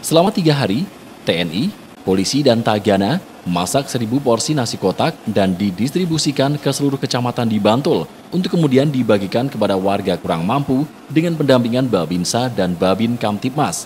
Selama 3 hari, TNI, polisi, dan Tagana masak 1.000 porsi nasi kotak dan didistribusikan ke seluruh kecamatan di Bantul untuk kemudian dibagikan kepada warga kurang mampu dengan pendampingan Babinsa dan Babin Kamtipmas.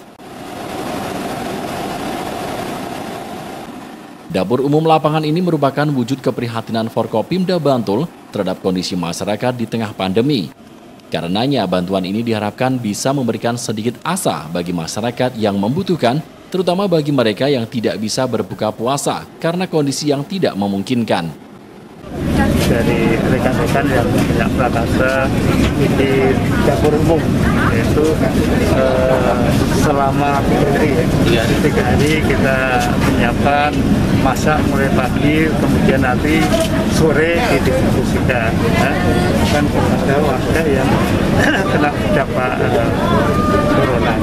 Dapur umum lapangan ini merupakan wujud keprihatinan Forkopimda Bantul terhadap kondisi masyarakat di tengah pandemi. Karenanya bantuan ini diharapkan bisa memberikan sedikit asa bagi masyarakat yang membutuhkan, terutama bagi mereka yang tidak bisa berbuka puasa karena kondisi yang tidak memungkinkan. Dari rekan-rekan yang punya prakasa di dapur umum, yaitu selama 3 hari kita menyiapkan masak mulai pagi, kemudian nanti sore didistribusikan. Kan ada warga yang kena dampak corona.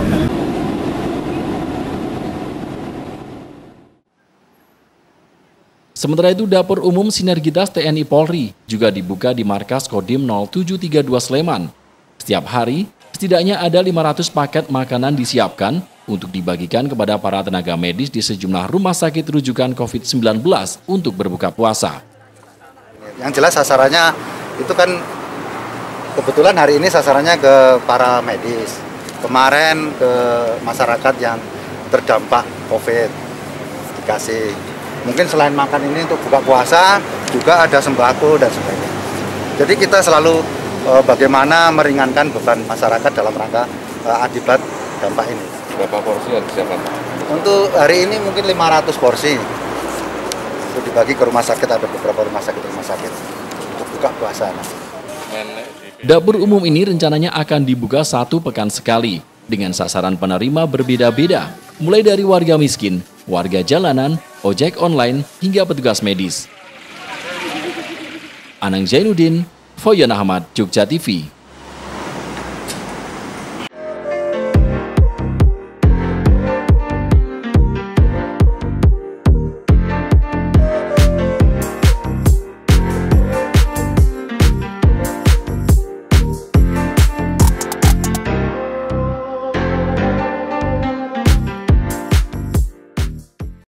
Sementara itu, Dapur Umum Sinergitas TNI Polri juga dibuka di markas Kodim 0732 Sleman. Setiap hari, setidaknya ada 500 paket makanan disiapkan untuk dibagikan kepada para tenaga medis di sejumlah rumah sakit rujukan COVID-19 untuk berbuka puasa. Yang jelas sasarannya itu kan kebetulan hari ini sasarannya ke para medis. Kemarin ke masyarakat yang terdampak COVID dikasih. Mungkin selain makan ini untuk buka puasa, juga ada sembako dan sebagainya. Jadi kita selalu bagaimana meringankan beban masyarakat dalam rangka akibat dampak ini. Berapa porsi yang disiapkan? Untuk hari ini mungkin 500 porsi. Itu dibagi ke rumah sakit, ada beberapa rumah sakit untuk buka puasa. Dapur umum ini rencananya akan dibuka 1 pekan sekali, dengan sasaran penerima berbeda-beda, mulai dari warga miskin, warga jalanan, ojek online, hingga petugas medis. Anang Zainuddin, Foyan Ahmad, Jogja TV.